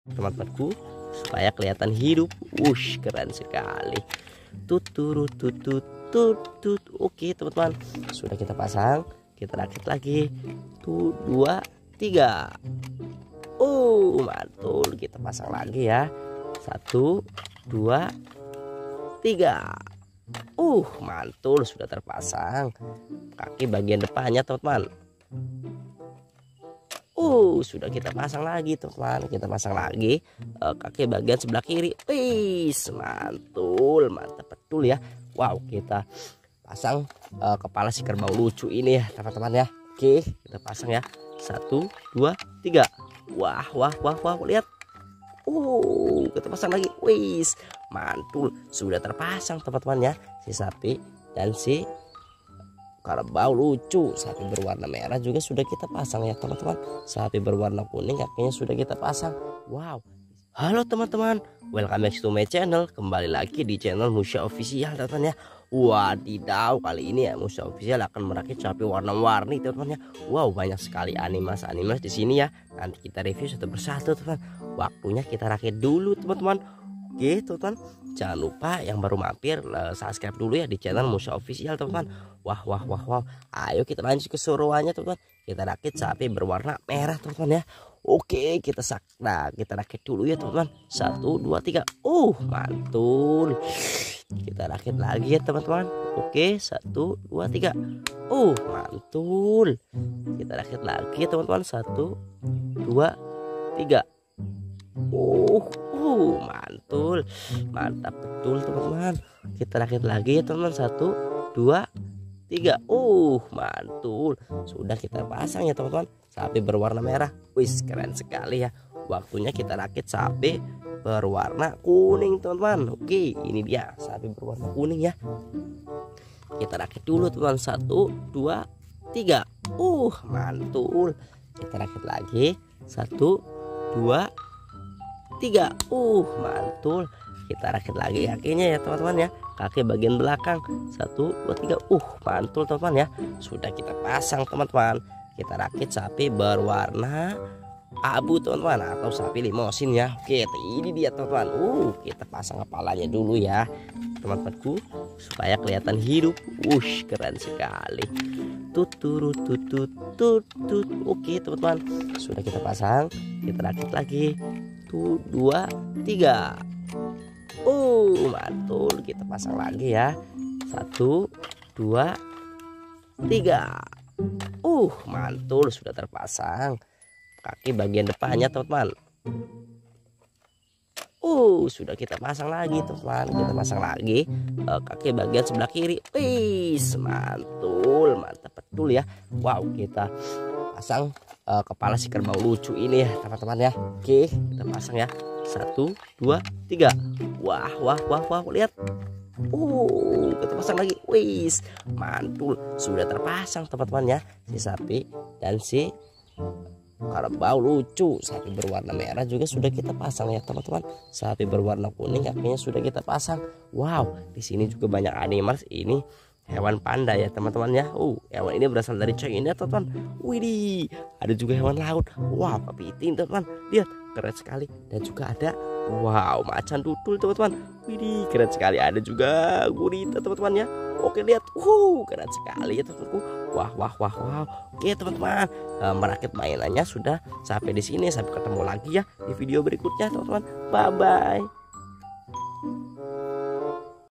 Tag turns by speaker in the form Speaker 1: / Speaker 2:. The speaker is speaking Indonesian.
Speaker 1: teman-temanku, supaya kelihatan hidup. Wush, keren sekali. Tuturu tutut tutut. Oke teman-teman, sudah kita pasang, kita rakit lagi. Tuh, 2, 3. Mantul, kita pasang lagi ya. 1, 2, 3. Mantul, sudah terpasang. Kaki bagian depannya teman-teman. Sudah kita pasang lagi teman-teman. Kita pasang lagi kaki bagian sebelah kiri. Mantul, mantap betul ya. Wow, kita pasang kepala si kerbau lucu ini ya teman-teman ya. Oke, kita pasang ya. 1, 2, 3. Wah, lihat. Kita pasang lagi. Mantul, sudah terpasang teman-teman ya. Si sapi dan si kerbau lucu. Sapi berwarna merah juga sudah kita pasang ya teman-teman. Sapi berwarna kuning kakinya sudah kita pasang. Wow. Halo teman-teman, welcome back to my channel. Kembali lagi di channel Musya Official teman-teman ya. Wadidaw, kali ini ya Musya Official akan merakit sapi warna-warni teman-teman ya. Wow, banyak sekali animasi di sini ya. Nanti kita review satu persatu teman. Waktunya kita rakit dulu teman-teman. Oke teman-teman, jangan lupa yang baru mampir subscribe dulu ya di channel Musya Official teman-teman. Wah. Ayo kita lanjut ke seruannya teman-teman. Kita rakit sapi berwarna merah teman-teman ya. Oke, kita rakit dulu ya teman-teman. 1, 2, 3. Mantul. Kita rakit lagi ya teman-teman. Oke, 1, 2, 3. Mantul. Kita rakit lagi ya teman-teman. 1, 2, 3. Mantul, mantap betul teman-teman. Kita rakit lagi ya teman-teman. 1, 2, 3. Mantul, sudah kita pasang ya teman-teman. Sapi berwarna merah. Keren sekali ya. Waktunya kita rakit sapi berwarna kuning teman-teman. Oke, ini dia sapi berwarna kuning ya. Kita rakit dulu teman-teman. 1, 2, 3. Mantul. Kita rakit lagi. 1, 2, 3. Mantul. Kita rakit lagi kakinya ya teman-teman ya. Kaki bagian belakang. 1, 2, 3. Mantul teman-teman ya. Sudah kita pasang teman-teman. Kita rakit sapi berwarna abu teman-teman, atau sapi limosin ya. Oke, ini dia teman-teman. Kita pasang kepalanya dulu ya teman-temanku, supaya kelihatan hidup. Wush, keren sekali. Tuturu tutut tutut. Oke teman-teman, sudah kita pasang, kita rakit lagi. 1, 2, 3. Mantul, kita pasang lagi ya. 1, 2, 3. Mantul, sudah terpasang. Kaki bagian depannya teman-teman. Sudah kita pasang lagi teman-teman. Kita pasang lagi kaki bagian sebelah kiri. Mantul, mantap betul ya. Wow, kita pasang kepala si kerbau lucu ini ya teman-teman ya. Oke, kita pasang ya. 1, 2, 3. Wah, lihat. Kita pasang lagi. Mantul, sudah terpasang teman-teman ya. Si sapi dan si kerbau lucu. Sapi berwarna merah juga sudah kita pasang ya teman-teman. Sapi berwarna kuning kakinya sudah kita pasang. Wow, di sini juga banyak animals. Ini hewan panda ya teman-teman ya. Hewan ini berasal dari China teman-teman. Widih, ada juga hewan laut. Wow, kepiting teman-teman. Lihat, keren sekali. Dan juga ada macan tutul teman-teman. Widih, keren sekali. Ada juga gurita teman-teman ya. Oke, lihat. Keren sekali ya teman-temanku. Wah. Oke teman-teman, merakit mainannya sudah sampai di sini. Sampai ketemu lagi ya di video berikutnya teman-teman. Bye bye.